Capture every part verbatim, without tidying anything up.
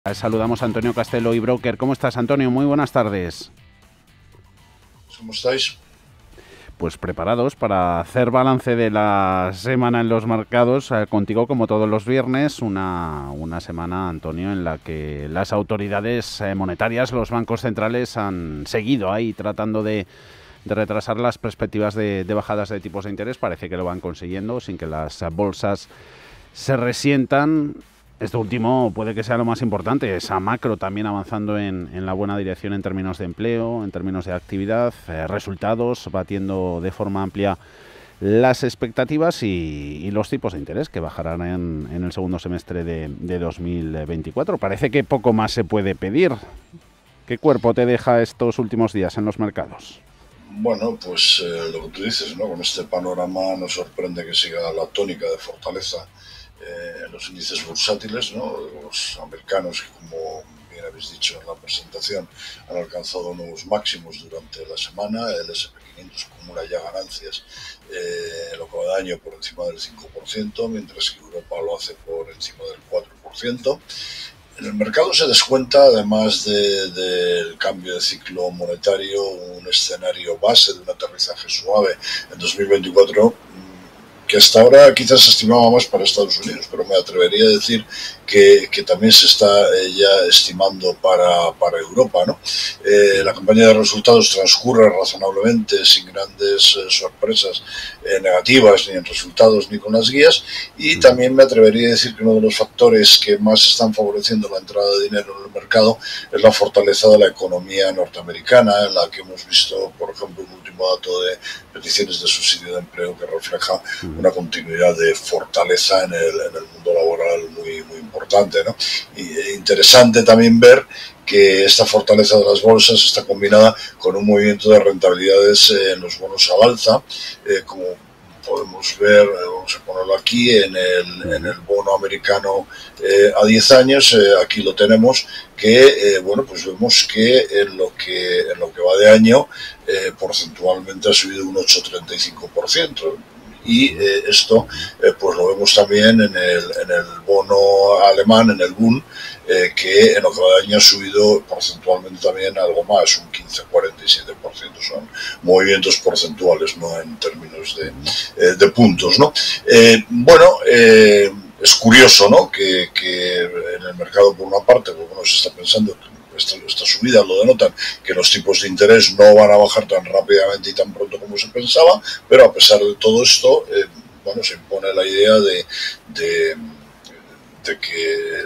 Saludamos a Antonio Castelo, eBroker. ¿Cómo estás, Antonio? Muy buenas tardes. ¿Cómo estáis? Pues preparados para hacer balance de la semana en los mercados. Eh, contigo, como todos los viernes, una, una semana, Antonio, en la que las autoridades eh, monetarias, los bancos centrales, han seguido ahí tratando de, de retrasar las perspectivas de, de bajadas de tipos de interés. Parece que lo van consiguiendo sin que las bolsas se resientan. Esto último puede que sea lo más importante, esa macro también avanzando en, en la buena dirección en términos de empleo, en términos de actividad, eh, resultados, batiendo de forma amplia las expectativas y, y los tipos de interés que bajarán en, en el segundo semestre de, de dos mil veinticuatro. Parece que poco más se puede pedir. ¿Qué cuerpo te deja estos últimos días en los mercados? Bueno, pues eh, lo que tú dices, ¿no? Con este panorama nos sorprende que siga la tónica de fortaleza eh, en los índices bursátiles, ¿no? Los americanos, que como bien habéis dicho en la presentación, han alcanzado nuevos máximos durante la semana. El ese and pe quinientos acumula ya ganancias eh, en lo que va de año por encima del cinco por ciento, mientras que Europa lo hace por encima del cuatro por ciento. En el mercado se descuenta, además del de cambio de ciclo monetario, un escenario base de un aterrizaje suave en dos mil veinticuatro, que hasta ahora quizás se estimaba más para Estados Unidos, pero me atrevería a decir que, que también se está eh, ya estimando para, para Europa, ¿no? Eh, la campaña de resultados transcurre razonablemente, sin grandes eh, sorpresas eh, negativas, ni en resultados ni con las guías, y también me atrevería a decir que uno de los factores que más están favoreciendo la entrada de dinero en el mercado es la fortaleza de la economía norteamericana, en la que hemos visto, por ejemplo, un último dato de peticiones de subsidio de empleo que refleja una continuidad de fortaleza en el, en el mundo laboral muy, muy importante, ¿no? Y eh, interesante también ver que esta fortaleza de las bolsas está combinada con un movimiento de rentabilidades eh, en los bonos al alza, eh, como podemos ver, eh, vamos a ponerlo aquí, en el, en el bono americano eh, a diez años, eh, aquí lo tenemos, que, eh, bueno, pues vemos que en lo que, en lo que va de año, eh, porcentualmente ha subido un ocho coma treinta y cinco por ciento. Y eh, esto eh, pues lo vemos también en el, en el bono alemán, en el Bund, eh, que en lo que va de año ha subido porcentualmente también algo más, un quince coma cuarenta y siete por ciento. Son movimientos porcentuales, no en términos de, eh, de puntos, ¿no? Eh, bueno, eh, es curioso, ¿no? Que, que en el mercado, por una parte, pues, bueno, se está pensando que Esta, esta subida lo denotan, que los tipos de interés no van a bajar tan rápidamente y tan pronto como se pensaba, pero a pesar de todo esto, eh, bueno, se impone la idea de, de, de que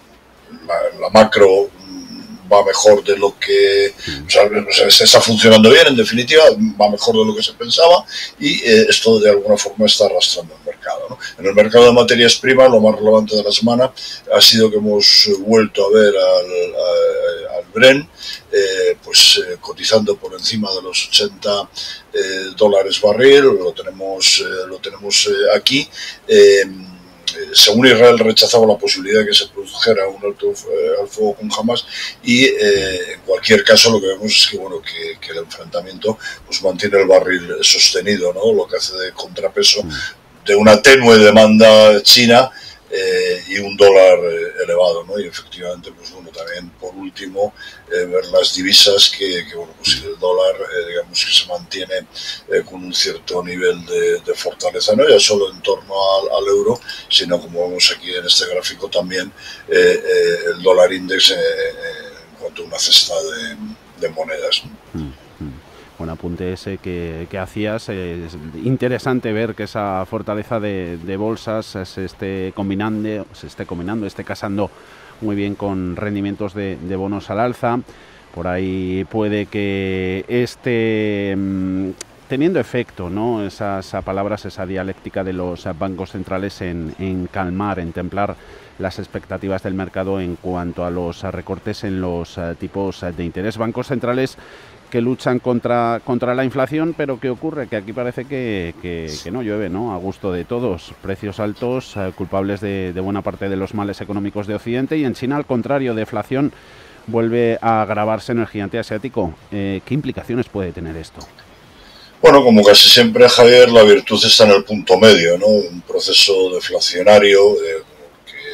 la, la macro va mejor de lo que, o sea, se está funcionando bien, en definitiva, va mejor de lo que se pensaba, y eh, esto de alguna forma está arrastrando el mercado, ¿no? En el mercado de materias primas, lo más relevante de la semana ha sido que hemos vuelto a ver al, al, al Brent, eh, pues eh, cotizando por encima de los ochenta eh, dólares barril, lo tenemos, eh, lo tenemos eh, aquí. Eh, Según Israel rechazaba la posibilidad de que se produjera un alto eh, al fuego con Hamas, y eh, en cualquier caso lo que vemos es que bueno que, que el enfrentamiento pues mantiene el barril sostenido, ¿no? Lo que hace de contrapeso de una tenue demanda china eh, y un dólar eh, elevado, ¿no? Y efectivamente, pues bueno, también por último eh, ver las divisas que, que bueno, pues el dólar eh, digamos que se mantiene eh, con un cierto nivel de, de fortaleza, no ya solo en torno al, al euro, sino como vemos aquí en este gráfico también eh, eh, el dólar index eh, eh, en cuanto a una cesta de, de monedas, ¿no? Mm. Buen apunte ese que, que hacías. Es interesante ver que esa fortaleza de, de bolsas se esté combinando, se esté combinando, esté casando muy bien con rendimientos de, de bonos al alza. Por ahí puede que esté mmm, teniendo efecto, ¿no? Esas palabras, esa dialéctica de los bancos centrales en, en calmar, en templar las expectativas del mercado en cuanto a los recortes en los uh, tipos de interés. Bancos centrales que luchan contra, contra la inflación, pero ¿qué ocurre? Que aquí parece que, que, que no llueve, ¿no? A gusto de todos. Precios altos, eh, culpables de, de buena parte de los males económicos de Occidente, y en China, al contrario, deflación vuelve a agravarse en el gigante asiático. Eh, ¿Qué implicaciones puede tener esto? Bueno, como casi siempre, Javier, la virtud está en el punto medio, ¿no? Un proceso deflacionario eh, que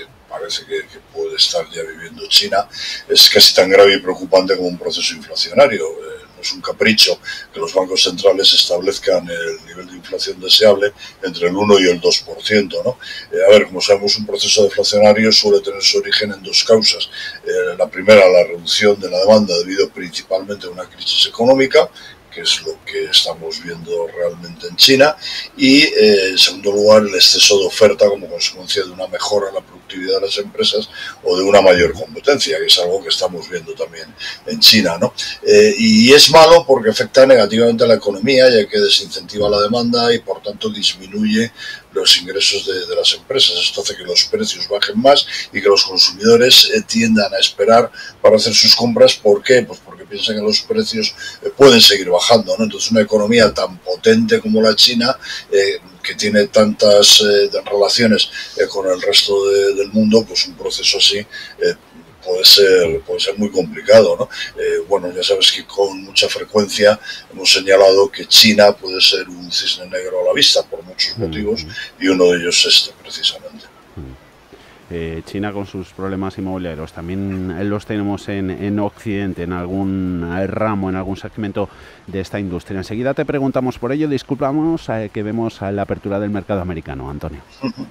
parece que, que puede estar ya viviendo China es casi tan grave y preocupante como un proceso inflacionario. Eh, no es un capricho que los bancos centrales establezcan el nivel de inflación deseable entre el uno y el dos por ciento, ¿no? Eh, a ver, como sabemos, un proceso deflacionario suele tener su origen en dos causas. Eh, la primera, la reducción de la demanda debido principalmente a una crisis económica, que es lo que estamos viendo realmente en China, y eh, en segundo lugar el exceso de oferta como consecuencia de una mejora en la productividad de las empresas o de una mayor competencia, que es algo que estamos viendo también en China, ¿no? Eh, y es malo porque afecta negativamente a la economía, ya que desincentiva la demanda y por tanto disminuye los ingresos de, de las empresas. Esto hace que los precios bajen más y que los consumidores eh, tiendan a esperar para hacer sus compras. ¿Por qué? Pues porque piensan que los precios eh, pueden seguir bajando, ¿no? Entonces una economía tan potente como la China, eh, que tiene tantas eh, relaciones eh, con el resto de, del mundo, pues un proceso así eh, puede ser, puede ser muy complicado, ¿no? Eh, bueno, ya sabes que con mucha frecuencia hemos señalado que China puede ser un cisne negro a la vista por muchos motivos, y uno de ellos es este precisamente. Eh, China con sus problemas inmobiliarios, también los tenemos en, en Occidente, en algún ramo, en algún segmento de esta industria. Enseguida te preguntamos por ello, disculpamos eh, que vemos a la apertura del mercado americano, Antonio. Uh-huh.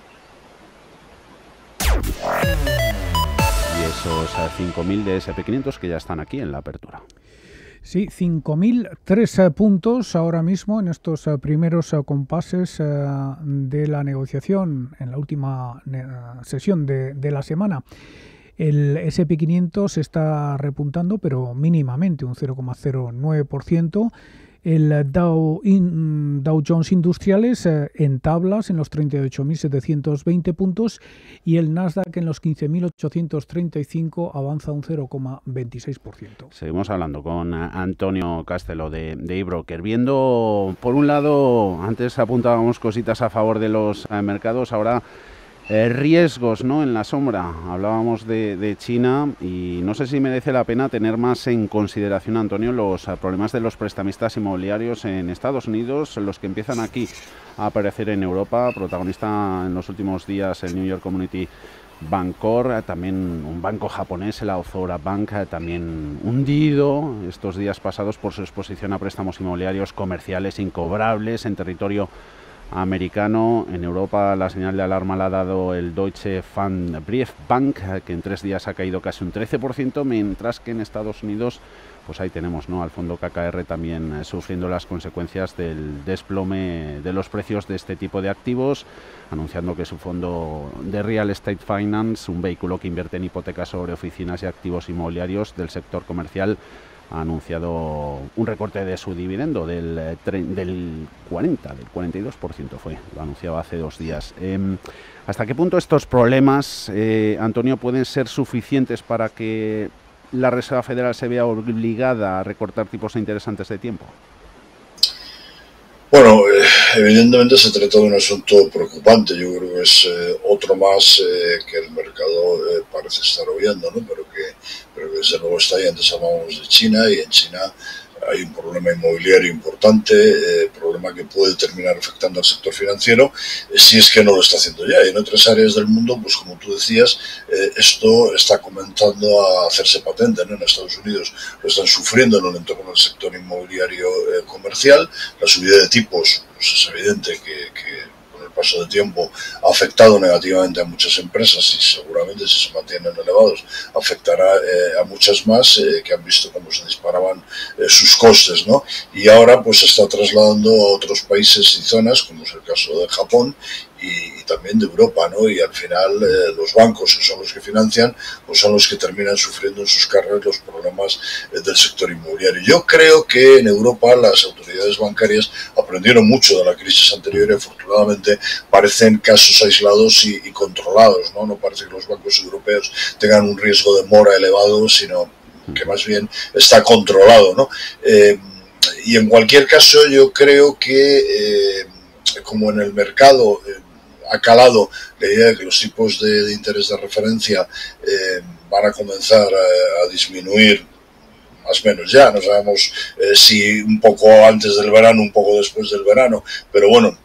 Y esos cinco mil de ese and pe quinientos que ya están aquí en la apertura. Sí, cinco mil tres uh, puntos ahora mismo en estos uh, primeros uh, compases uh, de la negociación en la última uh, sesión de, de la semana. El ese and pe quinientos está repuntando, pero mínimamente, un cero coma cero nueve por ciento. El Dow, in, Dow Jones Industriales eh, en tablas en los treinta y ocho mil setecientos veinte puntos y el Nasdaq en los quince mil ochocientos treinta y cinco avanza un cero coma veintiséis por ciento. Seguimos hablando con Antonio Castelo de, de eBroker. Viendo, por un lado, antes apuntábamos cositas a favor de los eh, mercados, ahora Eh, riesgos, ¿no?, en la sombra. Hablábamos de, de China y no sé si merece la pena tener más en consideración, Antonio, los uh, problemas de los prestamistas inmobiliarios en Estados Unidos, los que empiezan aquí a aparecer en Europa. Protagonista en los últimos días el New York Community Bancorp, eh, también un banco japonés, el Aozora Bank, eh, también hundido estos días pasados por su exposición a préstamos inmobiliarios comerciales incobrables en territorio americano. En Europa la señal de alarma la ha dado el Deutsche Pfandbriefbank, que en tres días ha caído casi un trece por ciento, mientras que en Estados Unidos, pues ahí tenemos, ¿no?, al fondo K K R también eh, sufriendo las consecuencias del desplome de los precios de este tipo de activos, anunciando que su fondo de Real Estate Finance, un vehículo que invierte en hipotecas sobre oficinas y activos inmobiliarios del sector comercial, ha anunciado un recorte de su dividendo del, del cuarenta, del cuarenta y dos por ciento fue, lo anunciaba hace dos días. Eh, ¿Hasta qué punto estos problemas, eh, Antonio, pueden ser suficientes para que la Reserva Federal se vea obligada a recortar tipos de interés antes de tiempo? Bueno, eh, evidentemente se trata de un asunto preocupante. Yo creo que es eh, otro más eh, que el mercado eh, parece estar oyendo, ¿no? Pero que, pero que desde luego está ahí. Antes hablábamos de China, y en China hay un problema inmobiliario importante, eh, problema que puede terminar afectando al sector financiero, eh, si es que no lo está haciendo ya. Y en otras áreas del mundo, pues como tú decías, eh, esto está comenzando a hacerse patente, ¿no? En Estados Unidos lo están sufriendo en el entorno del sector inmobiliario eh, comercial. La subida de tipos, pues es evidente que, que con el paso del tiempo ha afectado negativamente a muchas empresas, y seguramente si se mantienen elevados afectará eh, a muchas más eh, que han visto cómo se disparaban eh, sus costes, ¿no? Y ahora pues se está trasladando a otros países y zonas, como es el caso de Japón y, y también de Europa, ¿no? Y al final eh, los bancos, que son los que financian, pues son los que terminan sufriendo en sus cargas los problemas eh, del sector inmobiliario. Yo creo que en Europa las autoridades bancarias aprendieron mucho de la crisis anterior y afortunadamente parecen casos aislados y, y controlados, ¿no? No parece que los bancos europeos tengan un riesgo de mora elevado, sino que más bien está controlado, ¿no? Eh, y en cualquier caso yo creo que eh, como en el mercado eh, ha calado la idea de que los tipos de, de interés de referencia eh, van a comenzar a, a disminuir más o menos ya, no sabemos eh, si un poco antes del verano, un poco después del verano, pero bueno, eh,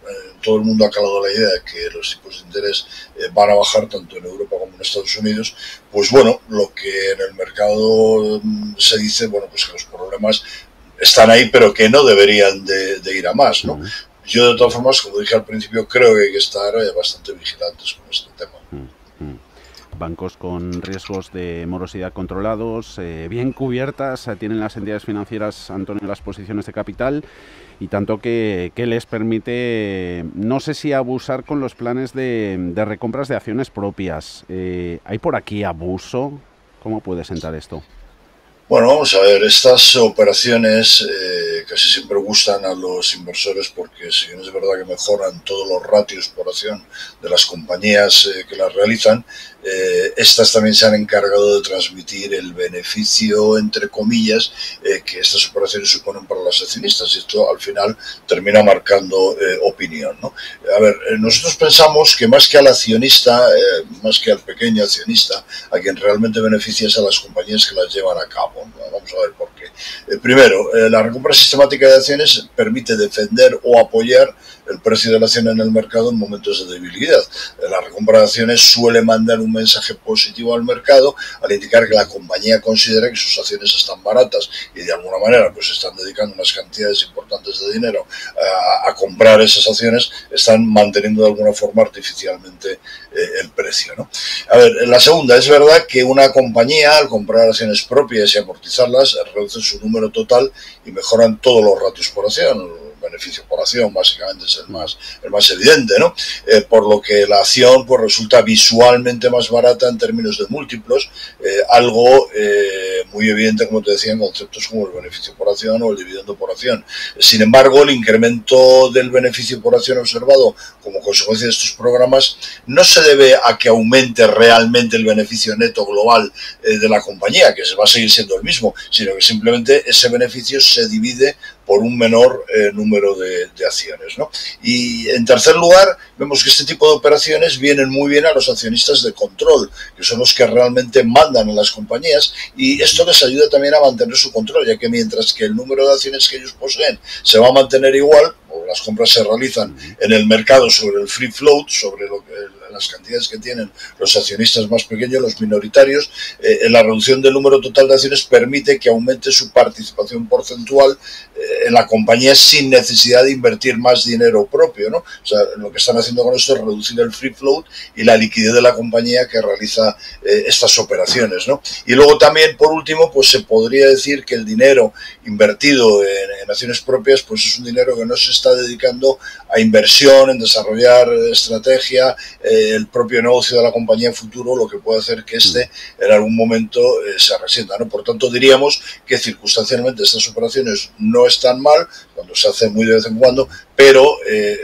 todo el mundo ha calado la idea de que los tipos de interés eh, van a bajar tanto en Europa como en Estados Unidos, pues bueno, lo que en el mercado se dice, bueno, pues que los problemas están ahí, pero que no deberían de, de ir a más, ¿no? Uh-huh. Yo, de todas formas, como dije al principio, creo que hay que estar eh, bastante vigilantes con este tema. Uh-huh. Bancos con riesgos de morosidad controlados, eh, bien cubiertas, eh, tienen las entidades financieras, Antonio, las posiciones de capital, y tanto que, que les permite, no sé si abusar con los planes de, de recompras de acciones propias. Eh, ¿Hay por aquí abuso? ¿Cómo puede sentar esto? Bueno, vamos a ver, estas operaciones eh, casi siempre gustan a los inversores porque si bien es verdad que mejoran todos los ratios por acción de las compañías eh, que las realizan, eh, estas también se han encargado de transmitir el beneficio, entre comillas, eh, que estas operaciones suponen para los accionistas, y esto al final termina marcando eh, opinión, ¿no? A ver, eh, nosotros pensamos que más que al accionista, eh, más que al pequeño accionista, a quien realmente beneficia es a las compañías que las llevan a cabo. Vamos a ver por qué. Eh, primero, eh, la recompra sistemática de acciones permite defender o apoyar el precio de la acción en el mercado en momentos de debilidad. Eh, la recompra de acciones suele mandar un mensaje positivo al mercado al indicar que la compañía considera que sus acciones están baratas y de alguna manera pues están dedicando unas cantidades importantes de dinero a, a comprar esas acciones, están manteniendo de alguna forma artificialmente eh, el precio, ¿no? A ver, la segunda, es verdad que una compañía al comprar acciones propias y amortizarlas reduce su número total y mejoran todos los ratios por acción. Beneficio por acción básicamente es el más, el más evidente, ¿no? Eh, por lo que la acción pues resulta visualmente más barata en términos de múltiplos, eh, algo eh, muy evidente, como te decía, en conceptos como el beneficio por acción o el dividendo por acción. Sin embargo, el incremento del beneficio por acción observado como consecuencia de estos programas no se debe a que aumente realmente el beneficio neto global eh, de la compañía, que se va a seguir siendo el mismo, sino que simplemente ese beneficio se divide por un menor eh, número de, de acciones, ¿no? Y en tercer lugar, vemos que este tipo de operaciones vienen muy bien a los accionistas de control, que son los que realmente mandan en las compañías, y esto les ayuda también a mantener su control, ya que mientras que el número de acciones que ellos poseen se va a mantener igual, o las compras se realizan en el mercado sobre el free float, sobre lo que, las cantidades que tienen los accionistas más pequeños, los minoritarios, eh, la reducción del número total de acciones permite que aumente su participación porcentual eh, en la compañía sin necesidad de invertir más dinero propio, ¿no? O sea, lo que están haciendo con esto es reducir el free float y la liquidez de la compañía que realiza eh, estas operaciones, ¿no? Y luego también, por último, pues se podría decir que el dinero invertido en, en acciones propias, pues es un dinero que no se está dedicando a inversión, en desarrollar estrategia, eh, el propio negocio de la compañía en futuro, lo que puede hacer que este en algún momento eh, se resienta, ¿no? Por tanto, diríamos que circunstancialmente estas operaciones no están mal, cuando se hacen muy de vez en cuando, pero eh,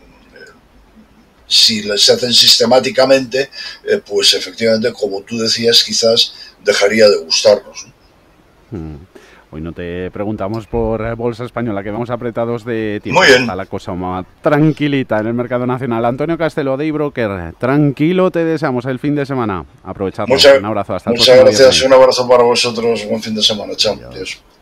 si se hacen sistemáticamente, eh, pues efectivamente, como tú decías, quizás dejaría de gustarnos, ¿no? Mm. Hoy no te preguntamos por Bolsa Española, que vamos apretados de tiempo. Muy bien. Está la cosa más tranquilita en el mercado nacional. Antonio Castelo, de iBroker, tranquilo te deseamos el fin de semana. Aprovechadlo. Muchas, un abrazo. Hasta el muchas próximo gracias. viernes. Un abrazo para vosotros. Buen fin de semana. Chao. Adiós.